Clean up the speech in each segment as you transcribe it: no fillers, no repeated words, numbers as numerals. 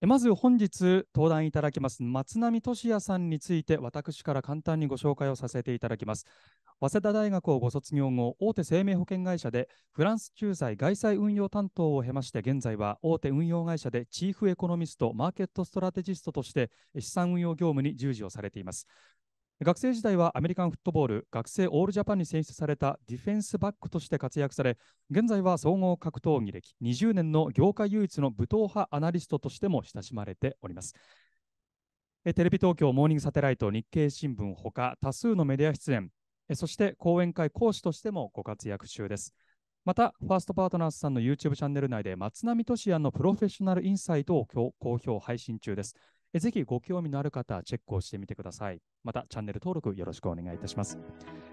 まず本日登壇いただきます松波俊也さんについて私から簡単にご紹介をさせていただきます。早稲田大学をご卒業後、大手生命保険会社でフランス駐在外債運用担当を経まして、現在は大手運用会社でチーフエコノミスト、マーケットストラテジストとして資産運用業務に従事をされています。学生時代はアメリカンフットボール学生オールジャパンに選出されたディフェンスバックとして活躍され、現在は総合格闘技歴20年の業界唯一の武闘派アナリストとしても親しまれております。テレビ東京、モーニングサテライト、日経新聞ほか多数のメディア出演、そして講演会講師としてもご活躍中です。また、ファーストパートナーズさんの YouTube チャンネル内で松波俊也のプロフェッショナルインサイトを好評配信中です。ぜひご興味のある方はチェックをしてみてください。また、チャンネル登録よろしくお願いいたします。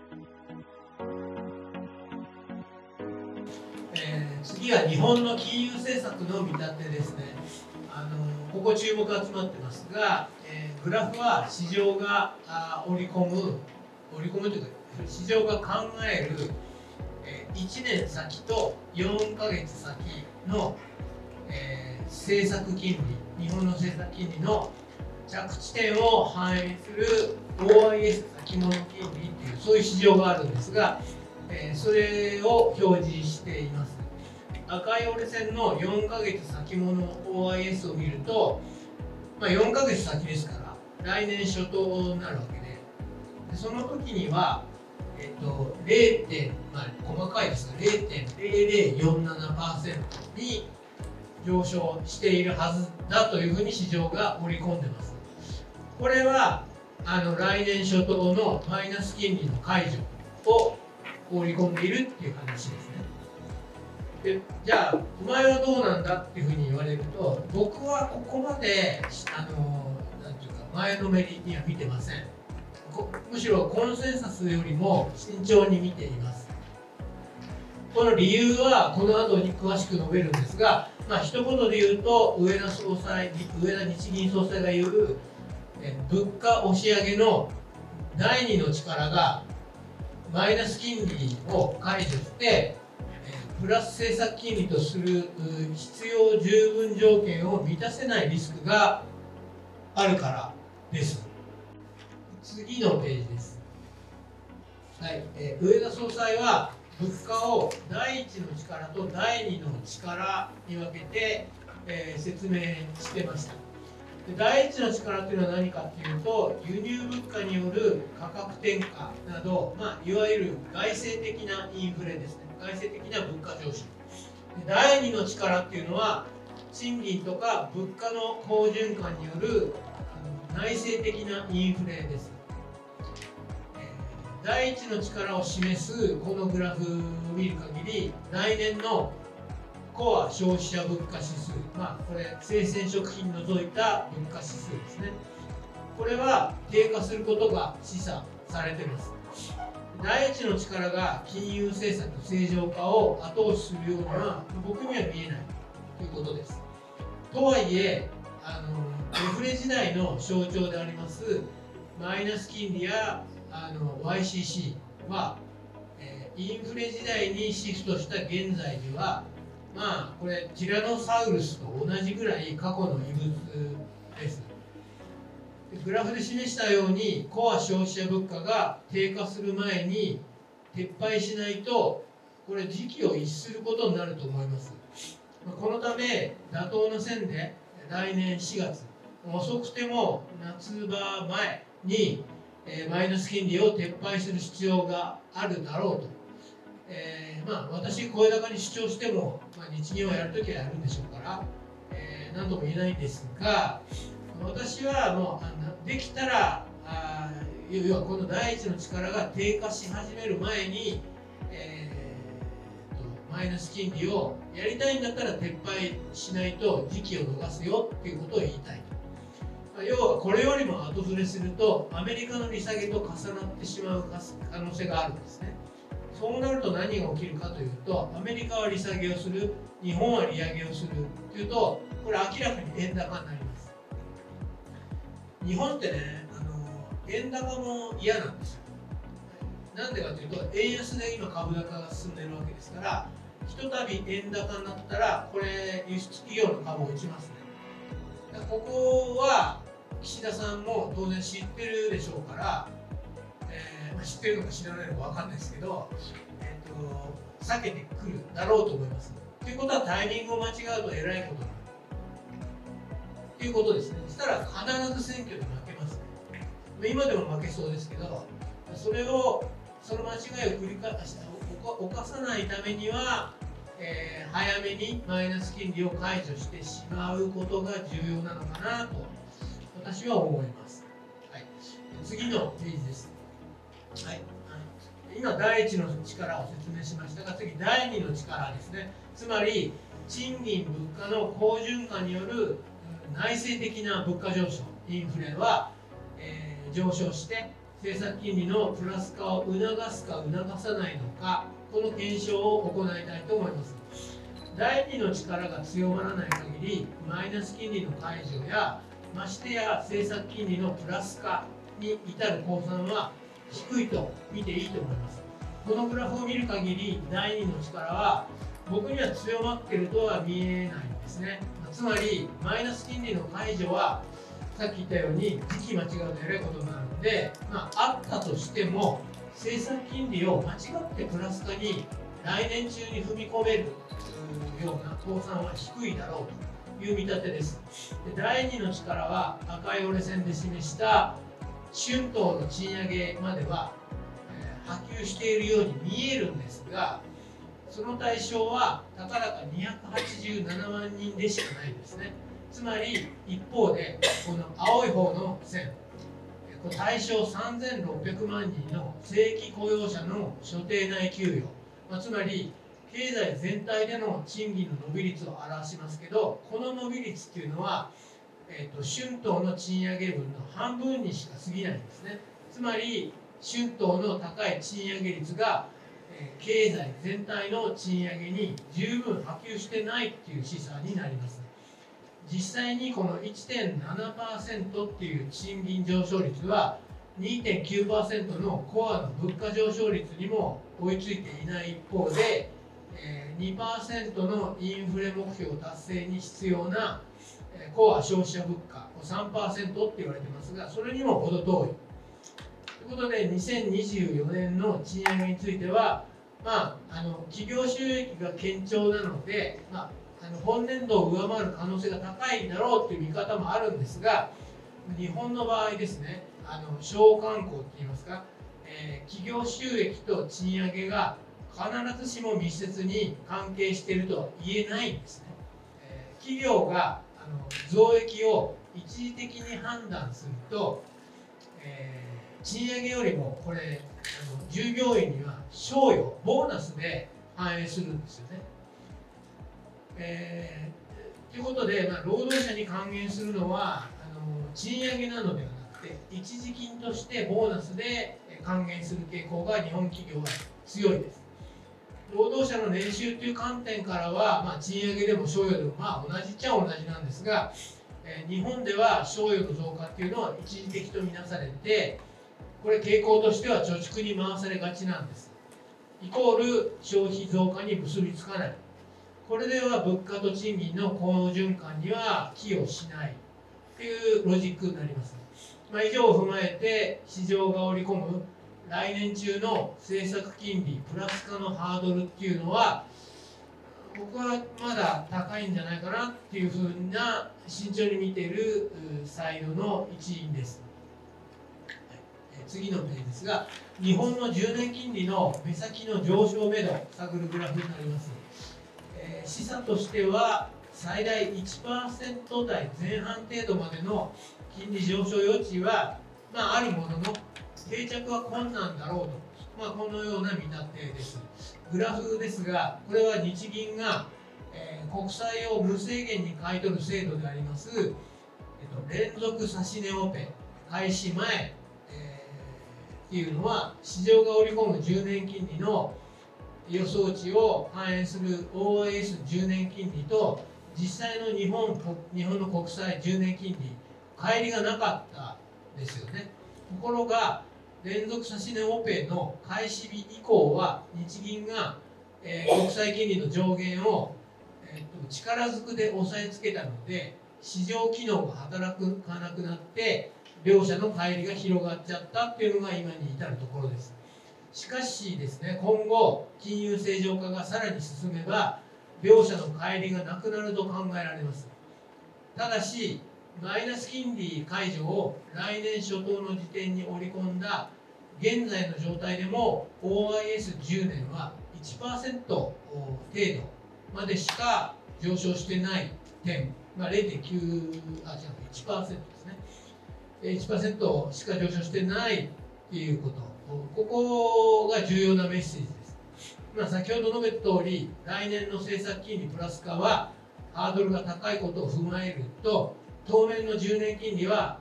次は日本の金融政策の見立てですね。ここ注目集まってますが、グラフは市場が織り込むというか、市場が考える、1年先と4ヶ月先の、政策金利、日本の政策金利の着地点を反映する OIS 先物金利というそういう市場があるんですが、それを表示しています。赤い折れ線の4ヶ月先物 OIS を見ると、4ヶ月先ですから来年初頭になるわけで、その時には、細かいですが 0.0047% に上昇しているはずだというふうに市場が織り込んでます。これは来年初頭のマイナス金利の解除を織り込んでいるっていう話ですね。でじゃあお前はどうなんだっていうふうに言われると、僕はここまでなんていうか前のめりには見てません。むしろコンセンサスよりも慎重に見ています。この理由はこの後に詳しく述べるんですが、一言で言うと上田日銀総裁が言う物価押し上げの第二の力がマイナス金利を解除してプラス政策金利とする必要十分条件を満たせないリスクがあるからです。次のページです。はい、上田総裁は物価を第一の力と第二の力に分けて、説明してました。で第一の力というのは何かというと、輸入物価による価格転嫁など、いわゆる外政的なインフレですね。外政的な物価上昇。第二の力っていうのは賃金とか物価の好循環による内政的なインフレです。第一の力を示すこのグラフを見る限り、来年のコア消費者物価指数、これ生鮮食品除いた物価指数ですね。これは低下することが示唆されています。第一の力が金融政策正常化を後押しするようには僕には見えないということです。とはいえデフレ時代の象徴でありますマイナス金利やYCC は、インフレ時代にシフトした現在ではこれティラノサウルスと同じぐらい過去の遺物です。グラフで示したようにコア消費者物価が低下する前に撤廃しないと、これ時期を逸することになると思います。このため妥当な線で来年4月、遅くても夏場前にマイナス金利を撤廃する必要があるだろうと、私声高に主張しても、日銀はやるときはやるんでしょうから、何とも言えないんですが、私はもうできたら要はこの第一の力が低下し始める前に、マイナス金利をやりたいんだったら撤廃しないと時期を逃すよっていうことを言いたい。要はこれよりも後ずれするとアメリカの利下げと重なってしまう可能性があるんですね。そうなると何が起きるかというと、アメリカは利下げをする、日本は利上げをするというと、これ明らかに円高になります。日本ってね、円高も嫌なんですよ。なんでかというと、円安で今株高が進んでいるわけですから、ひとたび円高になったら、これ輸出企業の株を打ちますね。 ここは岸田さんも当然知ってるでしょうから、知ってるのか知らないのか分かんないですけど、避けてくるだろうと思います。ということはタイミングを間違うとえらいことになるということですね。そしたら必ず選挙で負けますね。今でも負けそうですけど、その間違いを繰り返し犯さないためには、早めにマイナス金利を解除してしまうことが重要なのかなと私は思います。はい、次のページです。はい、今第1の力を説明しましたが、次第2の力ですね。つまり賃金物価の好循環による内省的な物価上昇、インフレは、上昇して政策金利のプラス化を促すか促さないのか、この検証を行いたいと思います。第2の力が強まらない限り、マイナス金利の解除やましてや政策金利のプラス化に至る公算は低いと見ていいと思います。このグラフを見る限り、第2の力は僕には強まっているとは見えないんですね。つまりマイナス金利の解除はさっき言ったように時期間違うとえらいことになるので、あったとしても政策金利を間違ってプラス化に来年中に踏み込めるような公算は低いだろうという見立てです。で、第2の力は赤い折れ線で示した春闘の賃上げまでは、波及しているように見えるんですが、その対象はたかだか287万人でしかないんですね。つまり一方でこの青い方の線、対象3600万人の正規雇用者の所定内給与、つまり経済全体での賃金の伸び率を表しますけど、この伸び率っていうのは、春闘の賃上げ分の半分にしか過ぎないんですね。つまり春闘の高い賃上げ率が経済全体の賃上げに十分波及してないっていう示唆になります。実際にこの 1.7% っていう賃金上昇率は 2.9% のコアの物価上昇率にも追いついていない一方で、2% のインフレ目標達成に必要なコア消費者物価 3% って言われてますが、それにも程遠い。ということで2024年の賃上げについては、企業収益が堅調なので、本年度を上回る可能性が高いだろうという見方もあるんですが、日本の場合ですね、商慣行っていいますか、企業収益と賃上げが必ずしも密接に関係しているとは言えないんですね。企業が増益を一時的に判断すると、賃上げよりもこれ従業員には賞与ボーナスで反映するんですよね。ということで、労働者に還元するのは賃上げなのではなくて一時金としてボーナスで還元する傾向が日本企業は強いです。労働者の年収という観点からは、賃上げでも賞与でも同じっちゃ同じなんですが、日本では賞与の増加っていうのは一時的とみなされて、これ傾向としては貯蓄に回されがちなんです。イコール消費増加に結びつかない。これでは物価と賃金の好循環には寄与しないというロジックになります。以上を踏まえて市場が織り込む来年中の政策金利プラス化のハードルっていうのは、僕はまだ高いんじゃないかなっていうふうな慎重に見ているサイドの一員です。次のページですが、日本の10年金利の目先の上昇目処を探るグラフになります。示唆としては最大 1% 台前半程度までの金利上昇余地は、あるものの定着は困難だろうと、このような見立てです。グラフですが、これは日銀が、国債を無制限に買い取る制度であります、連続指値オペ開始前、っていうのは市場が織り込む10年金利の予想値を反映する OIS10 年金利と実際の日本の国債10年金利乖離がなかったですよね。ところが連続指値オペの開始日以降は日銀が、国債金利の上限を、力ずくで押さえつけたので市場機能が働かなくなって両者の乖離が広がっちゃったっていうのが今に至るところです。しかしですね、今後金融正常化がさらに進めば両者の乖離がなくなると考えられます。ただしマイナス金利解除を来年初頭の時点に織り込んだ現在の状態でも OIS10 年は 1% 程度までしか上昇してない点、0.9、1% ですね。1% しか上昇してないっていうこと、ここが重要なメッセージです。先ほど述べた通り、来年の政策金利プラス化はハードルが高いことを踏まえると、当面の10年金利は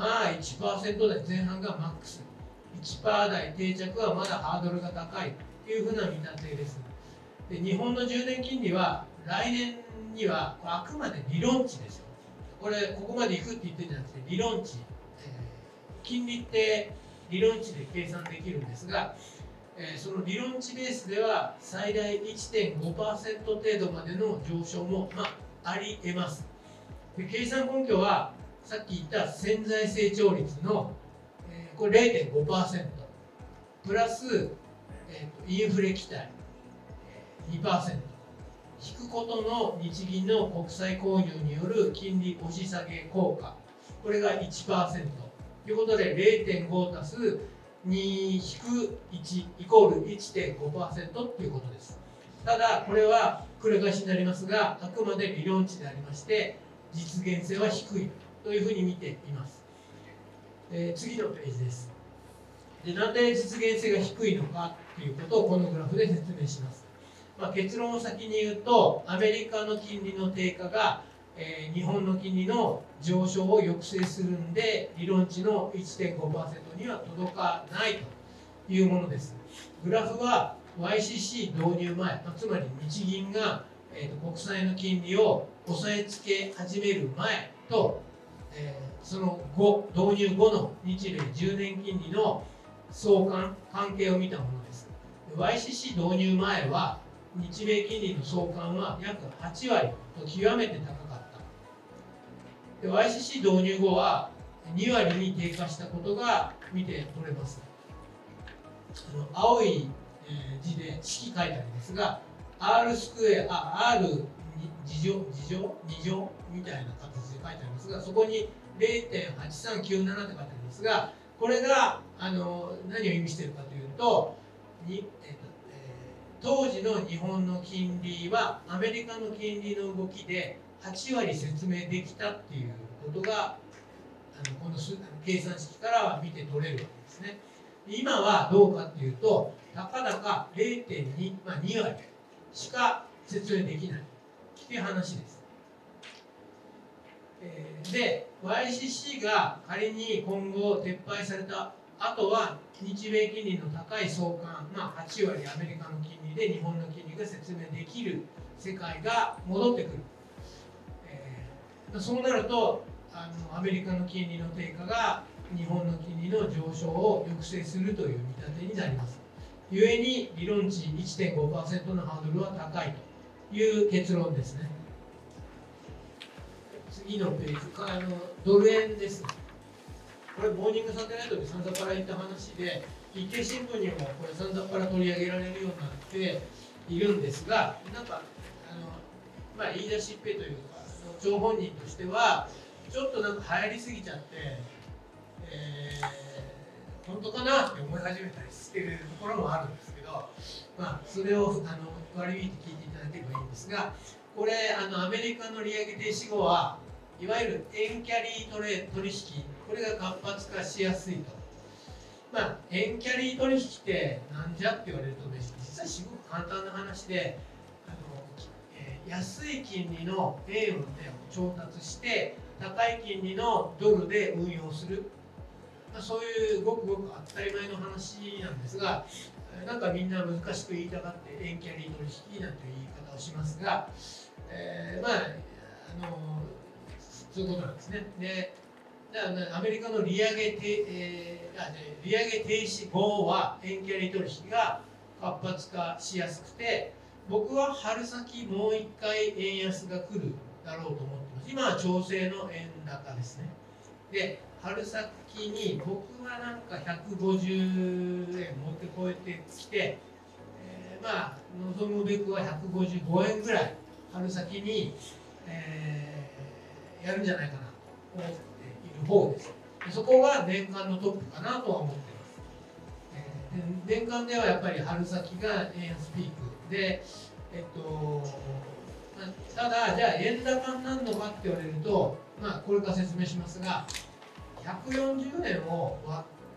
1% 台前半がマックス、1% 台定着はまだハードルが高いというふうな見立てです。で、日本の10年金利は来年にはあくまで理論値ですよ。ここまで行くって言ってるんじゃなくて理論値、金利って理論値で計算できるんですが、その理論値ベースでは最大 1.5% 程度までの上昇も、あり得ます。で、計算根拠はさっき言った潜在成長率の、これ 0.5% プラス、インフレ期待 2%引くことの日銀の国債購入による金利押し下げ効果、これが 1% ということで 0.5 足す2-1イコール 1.5% ということです。ただこれは繰り返しになりますが、あくまで理論値でありまして実現性は低いというふうに見ています。次のページです。で、なんで実現性が低いのかということをこのグラフで説明します。結論を先に言うと、アメリカの金利の低下が、日本の金利の上昇を抑制するんで、理論値の 1.5% には届かないというものです。グラフは YCC 導入前、つまり日銀が、国債の金利を抑えつけ始める前と、その後、導入後の日米10年金利の相関係を見たものです。YCC 導入前は日米金利の相関は約8割と極めて高かった。で、YCC 導入後は2割に低下したことが見て取れます。青い字で式書いてありますが、R スクエア、R 2乗みたいな形で書いてありますが、そこに 0.8397 って書いてありますが、これが何を意味しているかというと、当時の日本の金利はアメリカの金利の動きで8割説明できたっていうことがこの計算式からは見て取れるわけですね。今はどうかっていうと、たかだか 0.2、2割しか説明できないっていう話です。で、YCC が仮に今後撤廃された後は日米金利の高い相関、8割アメリカの金利で日本の金利が説明できる世界が戻ってくる。そうなるとアメリカの金利の低下が日本の金利の上昇を抑制するという見立てになります。ゆえに理論値 1.5% のハードルは高いという結論ですね。次のページ、ドル円です。これ、モーニングサテライトでさんざっぱら言った話で、日経新聞にもこれさんざっぱら取り上げられるようになっているんですが、言い出しっぺというか、張本人としては、ちょっと流行りすぎちゃって、本当かなって思い始めたりしているところもあるんですけど、それを割り引いて聞いていただければいいんですが、これ、アメリカの利上げ停止後は、いわゆる円キャリー取引、これが活発化しやすいと。円キャリー取引ってなんじゃって言われると、実はすごく簡単な話で、安い金利の円を調達して、高い金利のドルで運用する。そういうごくごく当たり前の話なんですが、なんかみんな難しく言いたがって円キャリー取引なんていう言い方をしますが、そういうことなんですね。で、アメリカの利上げ停止後は円キャリー取引が活発化しやすくて、僕は春先もう一回円安が来るだろうと思ってまます。今は調整の円高ですね。で、春先に僕はなんか150円持ってこえてきて、まあ望むべくは155円ぐらい春先に、やるんじゃないかなと思っている方です。でそこが年間のトップかなとは思っています。年間ではやっぱり春先が円安ピークで、ただじゃあ円高になるのかって言われると、まあ、これから説明しますが、140円を割って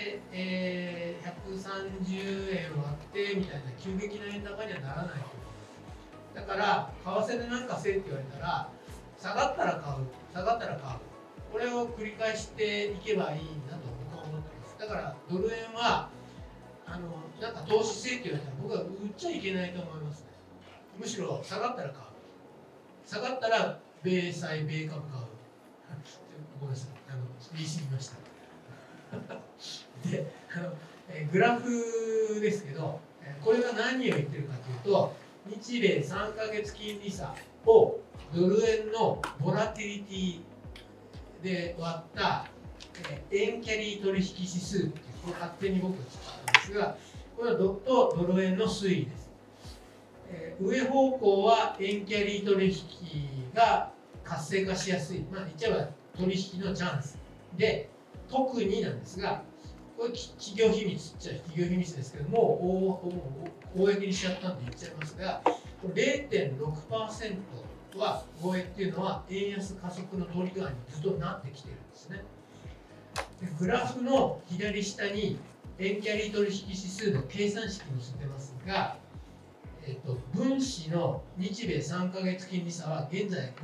、130円割ってみたいな急激な円高にはならないと思います。だから為替で何かせえって言われたら、下がったら買う、下がったら買う、これを繰り返していけばいいんだと僕は思ってます。だからドル円はなんか投資せえって言われたら僕は売っちゃいけないと思いますね。むしろ下がったら買う、下がったら米債米株買うごめんなさい、言い過ぎましたでグラフですけど、これが何を言ってるかというと、日米3ヶ月金利差をドル円のボラティリティで割った円キャリー取引指数っていう、これ勝手に僕が作ったんですが、これはドル円の推移です。上方向は円キャリー取引が活性化しやすい、まあ、言っちゃえば取引のチャンスで、特になんですが、これ企業秘密っちゃ企業秘密ですけども、公にしちゃったんで言っちゃいますが、0.6% は貿易っていうのは円安加速のトリガーにずっとなってきてるんですね。でグラフの左下に円キャリー取引指数の計算式載せてますが、分子の日米3ヶ月金利差は現在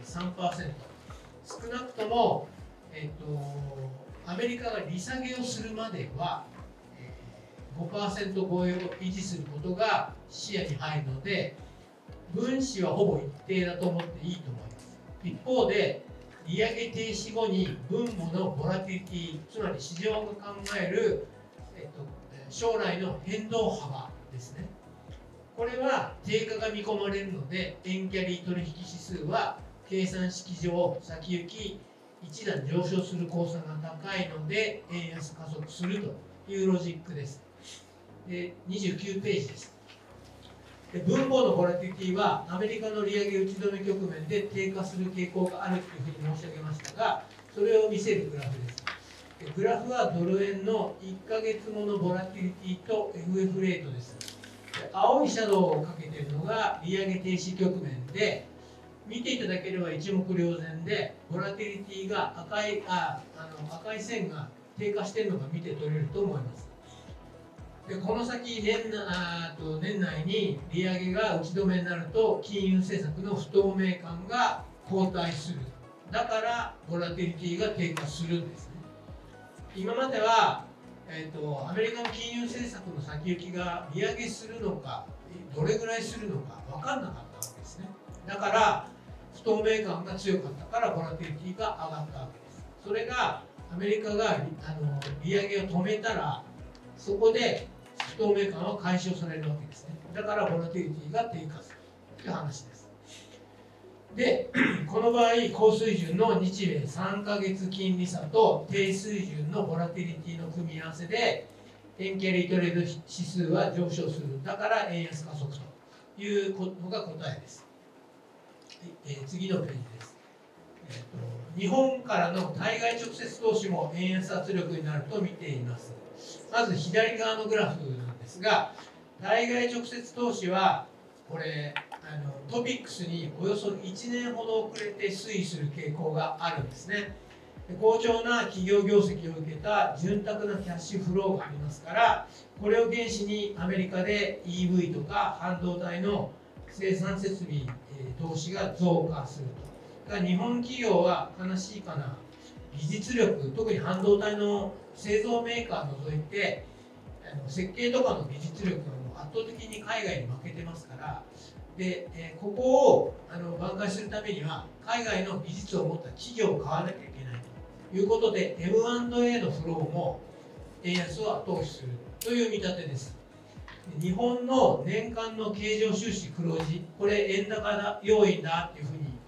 5.3%。少なくとも、アメリカが利下げをするまでは、5% 超えを維持することが視野に入るので、分子はほぼ一定だと思っていいと思います。一方で、利上げ停止後に分母のボラティリティ、つまり市場が考える、将来の変動幅ですね。これは低下が見込まれるので、円キャリー取引指数は計算式上先行き一段上昇する公算が高いので円安加速するというロジックです。で29ページです。で分母のボラティリティはアメリカの利上げ打ち止め局面で低下する傾向があるというふうに申し上げましたが、それを見せるグラフです。でグラフはドル円の1ヶ月後のボラティリティと FF レートです。青いシャドウをかけているのが利上げ停止局面で、見ていただければ一目瞭然で、ボラティリティが赤い線が低下しているのが見て取れると思います。でこの先年内に利上げが打ち止めになると、金融政策の不透明感が後退する。だからボラティリティが低下するんですね。今まではアメリカの金融政策の先行きが利上げするのか、どれぐらいするのか分かんなかったわけですね。だから不透明感が強かったからボラティリティが上がったわけです。それがアメリカが利上げを止めたら、そこで不透明感は解消されるわけですね。だからボラティリティが低下するという話です。でこの場合、高水準の日米3ヶ月金利差と低水準のボラティリティの組み合わせで円キャリートレード指数は上昇する。だから円安加速というのが答えです。次のページです。日本からの対外直接投資も円安圧力になると見ています。まず左側のグラフなんですが、対外直接投資はこれトピックスにおよそ1年ほど遅れて推移する傾向があるんですね。好調な企業業績を受けた潤沢なキャッシュフローがありますから、これを原資にアメリカで EV とか半導体の生産設備、投資が増加すると。だから日本企業は悲しいかな、技術力、特に半導体の製造メーカーを除いて設計とかの技術力が圧倒的に海外に負けてますから、でここを挽回するためには海外の技術を持った企業を買わなきゃいけないということで、 M&A のフローも円安を後押しするという見立てです。日本の年間の経常収支黒字、これ円高だ要因だというふうに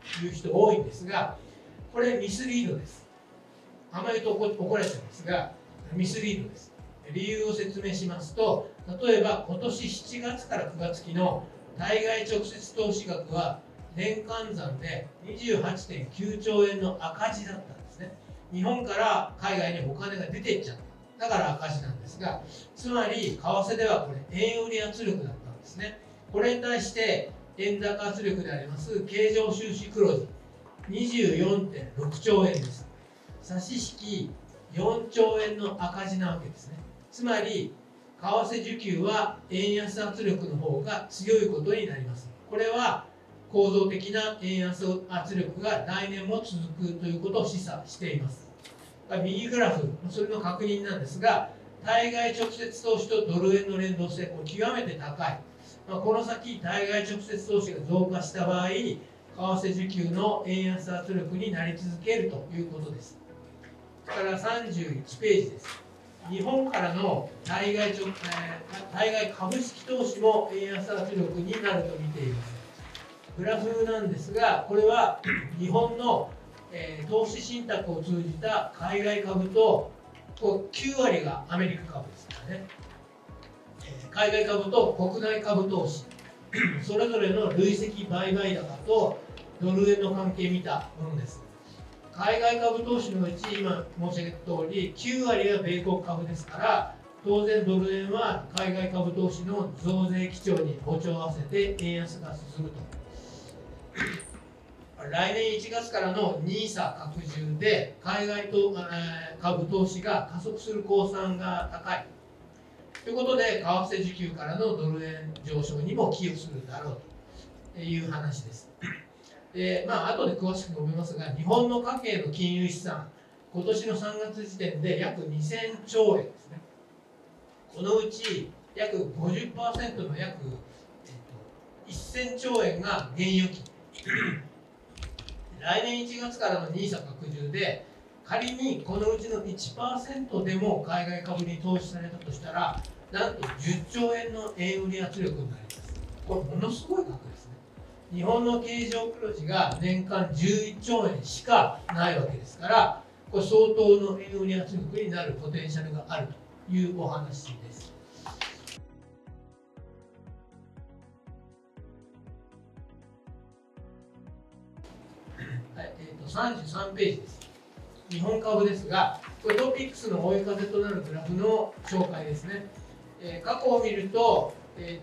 いう人多いんですが、これミスリードです。あまり言うと怒られてますが、ミスリードです。理由を説明しますと、例えば今年7月から9月期の対外直接投資額は年間算で 28.9 兆円の赤字だったんですね。日本から海外にお金が出ていっちゃった。だから赤字なんですが、つまり為替ではこれ円売り圧力だったんですね。これに対して円高圧力であります経常収支黒字 24.6 兆円です。差し引き4兆円の赤字なわけですね。つまり為替需給は円安圧力の方が強いことになります。これは構造的な円安圧力が来年も続くということを示唆しています。右グラフ、それの確認なんですが、対外直接投資とドル円の連動性、極めて高い。この先、対外直接投資が増加した場合、為替需給の円安圧力になり続けるということです。それから31ページです。日本からの対外株式投資も円安圧力になると見ています。グラフなんですが、これは日本の、投資信託を通じた海外株と9割がアメリカ株ですからね、海外株と国内株投資それぞれの累積売買高とドル円の関係を見たものです。海外株投資のうち今申し上げた通り9割は米国株ですから、当然ドル円は海外株投資の増税基調に歩調を合わせて円安が進むと。来年1月からの NISA 拡充で海外株投資が加速する公算が高いということで、為替需給からのドル円上昇にも寄与するだろうという話です。で、後で詳しく述べますが、日本の家計の金融資産、今年の3月時点で約2000兆円ですね。このうち約 50% の約1000兆円が現預金。来年1月からの NISA 拡充で、仮にこのうちの 1% でも海外株に投資されたとしたら、なんと10兆円の円売り圧力になります。これものすごい額ですね。日本の経常黒字が年間11兆円しかないわけですから、これ相当の円売り圧力になるポテンシャルがあるというお話です。33ページです。日本株ですが、これトピックスの追い風となるグラフの紹介ですね。過去を見ると、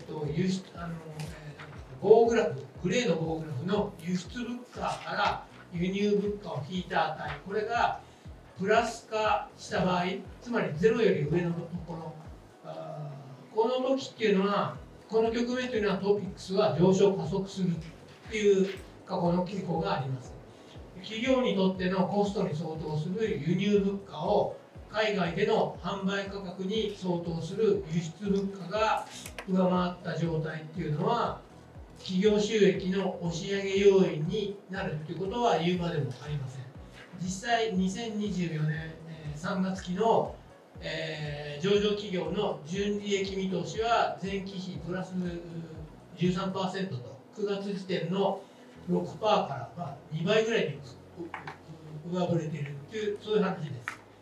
棒グラフ、グレーの棒グラフの輸出物価から輸入物価を引いた値、これがプラス化した場合、つまりゼロより上のところ、この時っていうのは、この局面というのはトピックスは上昇加速するという過去の傾向があります。企業にとってのコストに相当する輸入物価を海外での販売価格に相当する輸出物価が上回った状態っていうのは、企業収益の押し上げ要因になるということは言うまでもありません。実際2024年3月期の上場企業の純利益見通しは前期比プラス 13% と9月時点の 6% から2倍ぐらいに上振れているという、そういう話です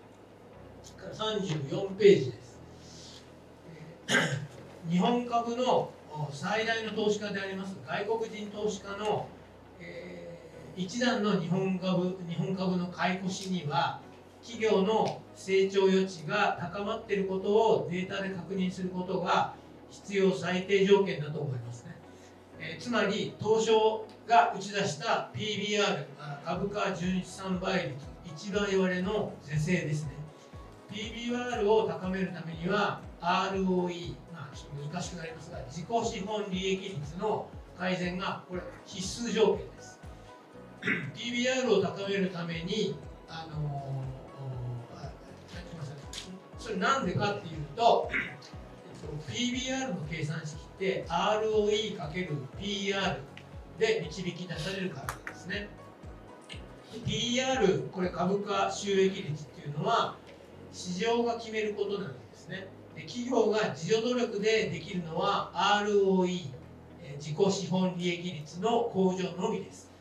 。34ページです。日本株の最大の投資家であります外国人投資家の一段の日本株の買い越しには、企業の成長余地が高まっていることをデータで確認することが必要最低条件だと思いますね。つまり東証が打ち出した PBR 株価純資産倍率1倍割れの是正ですね。 PBR を高めるためには ROE、難しくなりますが自己資本利益率の改善がこれ必須条件です。PBR を高めるためにそれなんでかっていうと、PBR の計算式って ROE×PR で導き出されるからなんですね。PR、これ株価収益率っていうのは市場が決めることなんですね。で、企業が自助努力でできるのは ROE、自己資本利益率の向上のみです。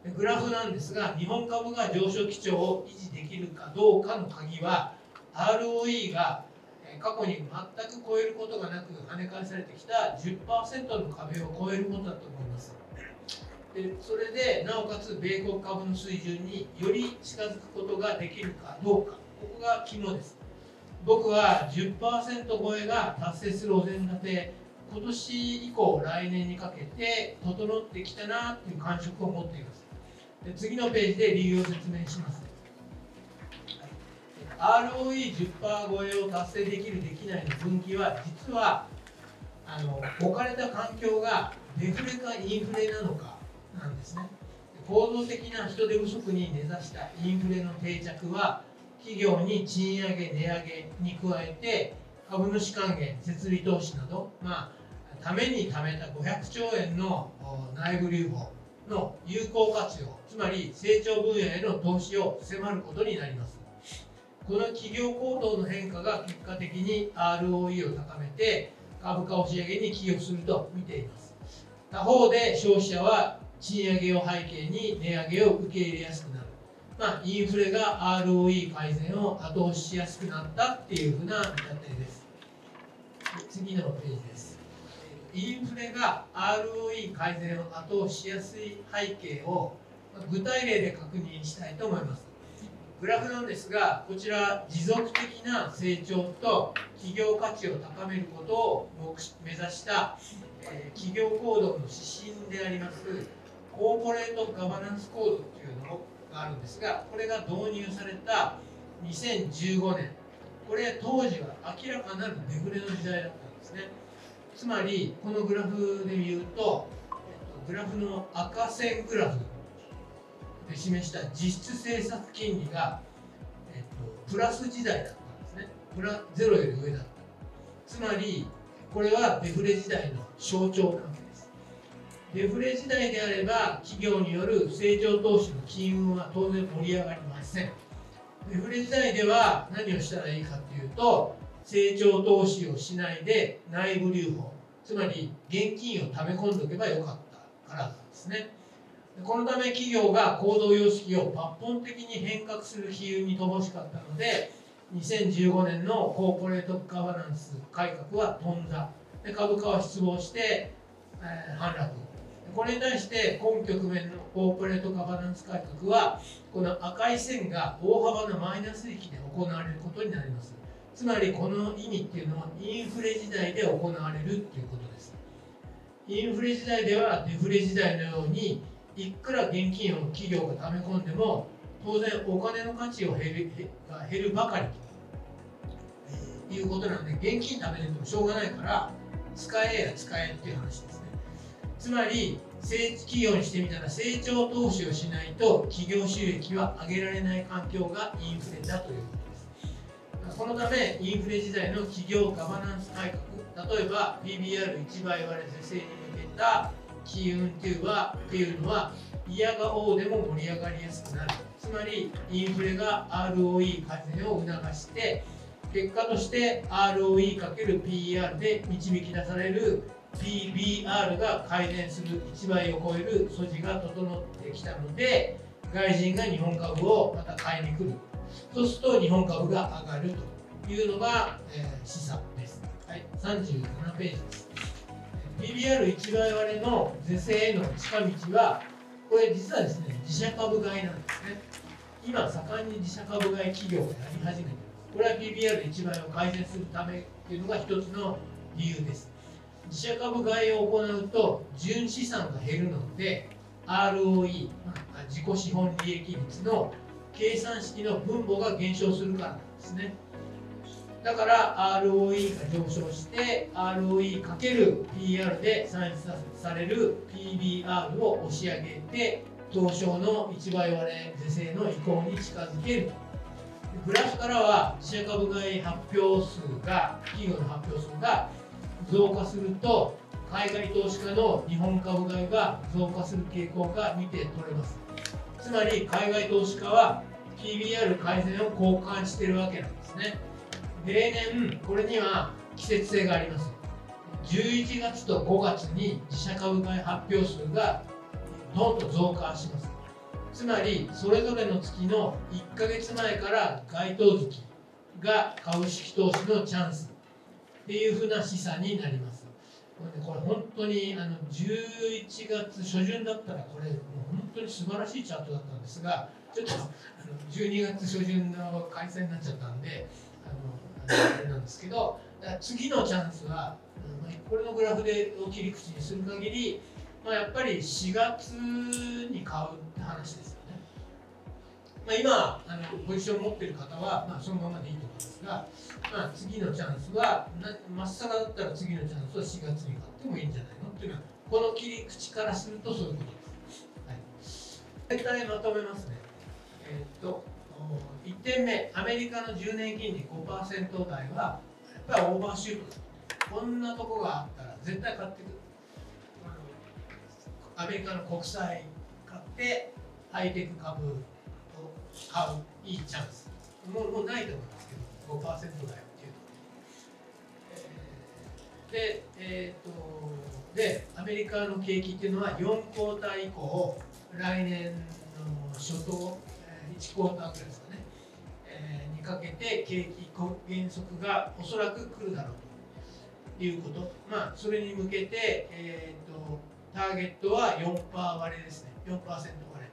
グラフなんですが、日本株が上昇基調を維持できるかどうかの鍵は ROE が過去に全く超えることがなく跳ね返されてきた 10% の壁を超えることだと思います。でそれでなおかつ米国株の水準により近づくことができるかどうか、ここが肝です。僕は 10% 超えが達成するお膳立て、今年以降来年にかけて整ってきたなという感触を持っています。で次のページで理由を説明します。ROE10% 超えを達成できるできないの分岐は、実は置かれた環境がデフレかインフレなのかなんですね。構造的な人手不足に根ざしたインフレの定着は、企業に賃上げ値上げに加えて株主還元設備投資など、ために貯めた500兆円の内部留保の有効活用、つまり成長分野への投資を迫ることになります。この企業行動の変化が結果的に ROE を高めて株価押し上げに寄与すると見ています。他方で消費者は賃上げを背景に値上げを受け入れやすくなる、インフレが ROE 改善を後押ししやすくなったっていうふうな見立てです。次のページです。インフレが ROE 改善を後押ししやすい背景を具体例で確認したいと思います。グラフなんですが、こちら持続的な成長と企業価値を高めることを目指した企業行動の指針でありますコーポレートガバナンスコードというのがあるんですが、これが導入された2015年、これ当時は明らかなるデフレの時代だったんですね。つまりこのグラフで言うと、グラフの赤線グラフで示した実質政策金利が、プラス時代だったんですね。ゼロより上だった。つまりこれはデフレ時代の象徴なわけです。デフレ時代であれば企業による成長投資の金運は当然盛り上がりません。デフレ時代では何をしたらいいかというと、成長投資をしないで内部留保、つまり現金を溜め込んでおけばよかったからなんですね。このため企業が行動様式を抜本的に変革する機運に乏しかったので、2015年のコーポレートガバナンス改革は頓挫で、株価は失望して反落。これに対して今局面のコーポレートガバナンス改革は、この赤い線が大幅なマイナス域で行われることになります。つまりこの意味っていうのはインフレ時代で行われるっていうことです。インフレ時代ではデフレ時代のようにいくら現金を企業が溜め込んでも当然お金の価値が減るばかりということなので、現金貯めててもしょうがないから使えや使えっていう話ですね。つまり企業にしてみたら成長投資をしないと企業収益は上げられない環境がインフレだということです。このためインフレ時代の企業ガバナンス改革、例えば PBR1 倍割れ是正に向けた機運っていうのは嫌が応でも盛り上がりやすくなる。つまりインフレが ROE 改善を促して、結果として ROE×PER で導き出される PBR が改善する1倍を超える素地が整ってきたので、外人が日本株をまた買いに来る。そうすると日本株が上がるというのが、示唆です。はい、37ページです。PBR1 倍割れの是正への近道は、これ実はですね、自社株買いなんですね。今盛んに自社株買い企業がやり始めています。これは PBR1 倍を改善するためというのが一つの理由です。自社株買いを行うと純資産が減るので ROE、自己資本利益率の計算式の分母が減少するからなんですね。だから ROE が上昇して ROE×PR で算出される PBR を押し上げて東証の1倍割れ是正の移行に近づけると。グラフからは自社株買い発表数が、企業の発表数が増加すると海外投資家の日本株買いが増加する傾向が見て取れます。つまり海外投資家は PBR 改善を交換しているわけなんですね。例年これには季節性があります。11月と5月に自社株買い発表数がどんと増加します。 つまりそれぞれの月の1ヶ月前から該当月が株式投資のチャンスっていうふうな示唆になります。これ本当に11月初旬だったらこれもう本当に素晴らしいチャートだったんですが、ちょっと12月初旬の開催になっちゃったんであれなんですけど、次のチャンスはこれのグラフで切り口にする限り、やっぱり4月に買うって話ですよね。今ポジションを持っている方は、そのままでいいと思いますが、次のチャンスはまっさらだったら次のチャンスは4月に買ってもいいんじゃないのっていうのは、この切り口からするとそういうことです。はい、大体まとめますね。1点目、アメリカの10年金利 5% 台はやっぱりオーバーシュートだ。こんなとこがあったら絶対買ってくる。アメリカの国債買ってハイテク株を買ういいチャンス。もうないと思いますけど、5% 台っていうのは。で、アメリカの景気っていうのは4クォーター以降、来年の初頭、1クォーターぐらいですかね、にかけて景気減速がおそらく来るだろうということ。それに向けて、ターゲットは 4% 割れですね。4% 割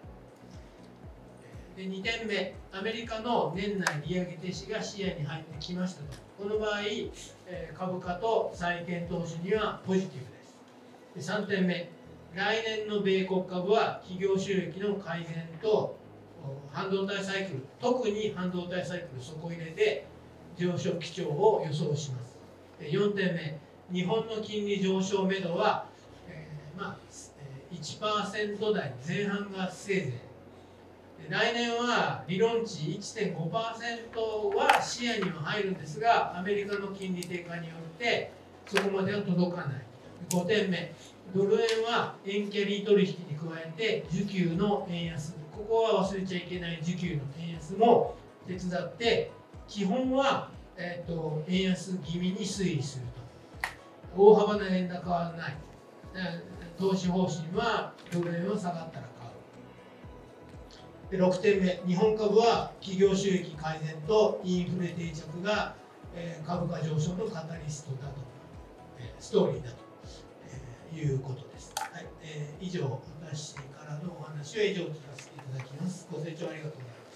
れ。で、2点目、アメリカの年内利上げ停止が視野に入ってきましたと。この場合、株価と債券投資にはポジティブです。で、3点目、来年の米国株は企業収益の改善と半導体サイクル、特に半導体サイクル底入れで上昇基調を予想します。で、4点目、日本の金利上昇めどは、1% 台前半がせいぜい。来年は理論値 1.5% は視野には入るんですが、アメリカの金利低下によってそこまでは届かない。5点目、ドル円は円キャリー取引に加えて需給の円安、ここは忘れちゃいけない需給の円安も手伝って、基本は、円安気味に推移すると。大幅な円高はない。投資方針はドル円は下がったら買う。で、6点目、日本株は企業収益改善とインフレ定着が、株価上昇のカタリストだと、ストーリーだと、いうことです。はい、以上、私からのお話は以上とさせていただきます。ご清聴ありがとうございます。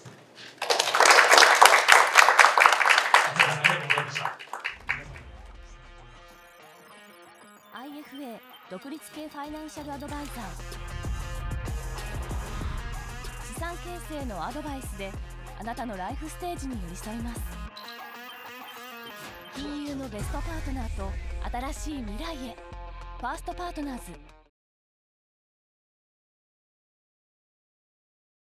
ありがとうございました。 IFA 独立系ファイナンシャルアドバイザー、資産形成のアドバイスであなたのライフステージに寄り添います。金融のベストパートナーと新しい未来へ、ファーストパートナーズ